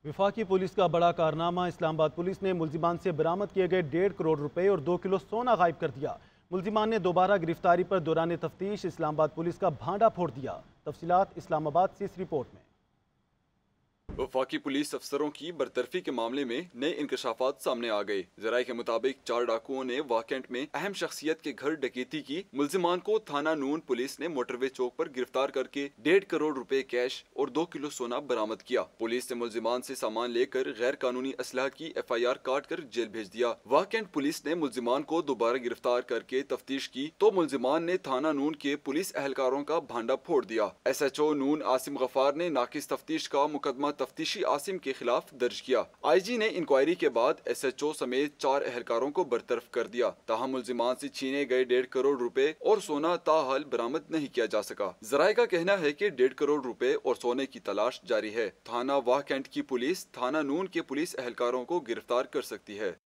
وفاقی پولیس کا بڑا کارنامہ۔ اسلام آباد پولیس نے ملزمان سے برآمد کیے گئے 1.5 کروڑ روپے اور 2 کلو سونا غائب کر دیا۔ ملزمان نے دوبارہ گرفتاری پر دوران تفتیش اسلام آباد پولیس کا بھانڈا پھوڑ دیا۔ تفصیلات اسلام آباد سے اس رپورٹ میں۔ وفاقی پولیس افسروں کی برطرفی کے معاملے میں نئے انکشافات سامنے آ گئے۔ ذرائع کے مطابق 4 ڈاکوؤں نے واقعٹ میں اہم شخصیت کے گھر ڈکیتی کی۔ ملزمان کو تھانہ نون پولیس نے موٹر وے چوک پر گرفتار کر کے 1.5 کروڑ روپے کیش اور 2 کلو سونا برآمد کیا۔ پولیس نے ملزمان سے سامان لے کر غیر قانونی اسلحہ کی FIR کاٹ کر جیل بھیج دیا۔ واقعٹ پولیس نے ملزمان کو دوبارہ گرفتار کر کے تفتیش کی تو ملزمان نے تھانہ نون کے پولیس اہلکاروں کا بھانڈا پھوڑ دیا۔ SHO نون عاصم غفار نے ناقص تفتیش کا مقدمہ تفتیشی عاصم کے خلاف درج کیا۔ IG نے انکوائری کے بعد SHO سمیت 4 اہلکاروں کو برطرف کر دیا۔ تاہم ملزمان سے چھینے گئے 1.5 کروڑ روپے اور سونا تاحال برآمد نہیں کیا جا سکا۔ ذرائع کا کہنا ہے کہ 1.5 کروڑ روپے اور سونے کی تلاش جاری ہے۔ تھانہ واہ کینٹ کی پولیس تھانہ نون کے پولیس اہلکاروں کو گرفتار کر سکتی ہے۔